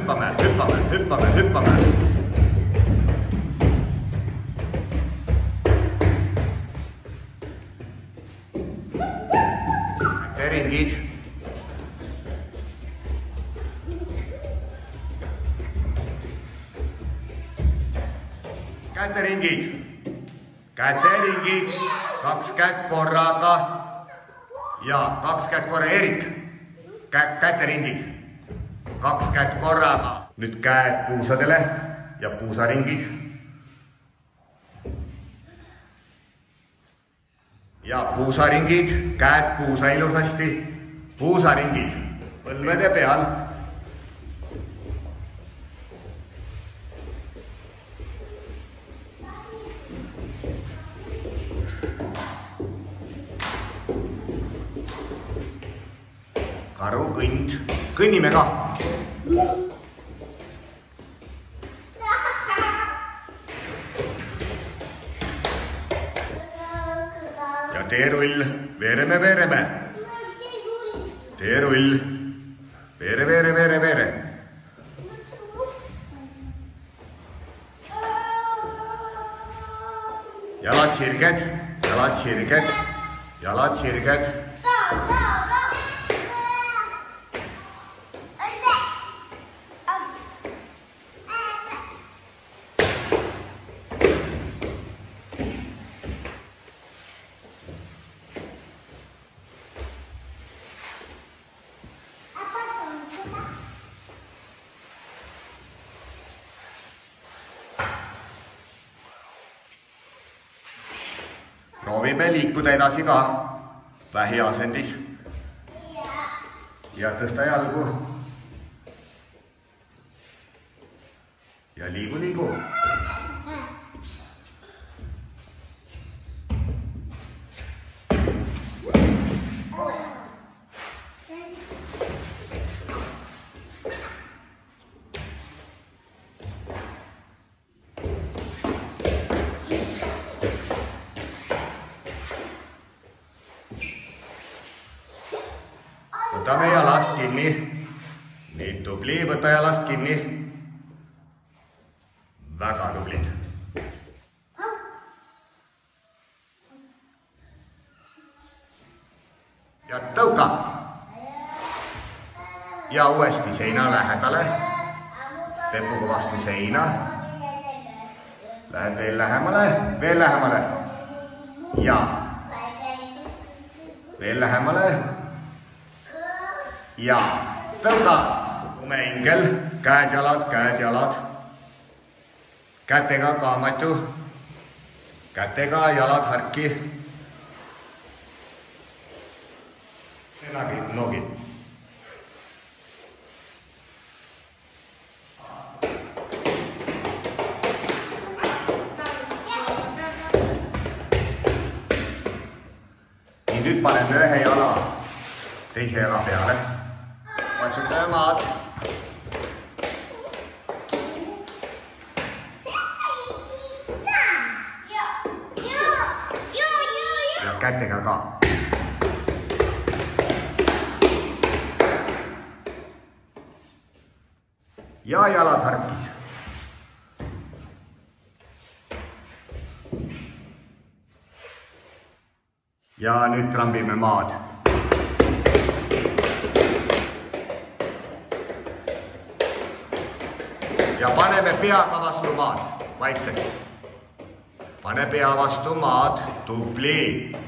hüppame, hüppame, hüppame, hüppame. Käteringid. Käteringid. Käteringid. 2 kätt korraga. Ja 2 kätt korra, Erik. Käteringid. 2 kätt korraga. Nüüd käed puusadele ja puusaringid. Ja puusaringid, käed puusa ilusasti. Puusaringid põlvede peal. Karu kõnd. Kõnnime ka. Ja teerull. Veereme, veereme. Teerull. Veere, veere, veere, veere. Jalad sirged. Jalad sirged. Jalad sirged. Proovime liikuda edasi ka vähiasendis ja tõsta jalgu ja liigu, liigu. Võtame jalast kinni. Nii tubli, võta jalast kinni. Väga tublid. Ja tõuka. Ja uuesti seina lähedale. Pepuga vastu seina. Lähed veel lähemale, veel lähemale. Ja. Veel lähemale. Ja tõuka. Lumeingel, käed, jalad, käed, jalad. Kätega kaamatu. Kätega jalad harki. Nagid, nogid. Nii nüüd paneme ühe jala teise jala peale. Patsutame maad. Ja kätega ka. Ja jalad harkis. Ja nüüd trambime maad. Ja paneme peaga vastu maad, vaikselt. Pane pea vastu maad, tubli.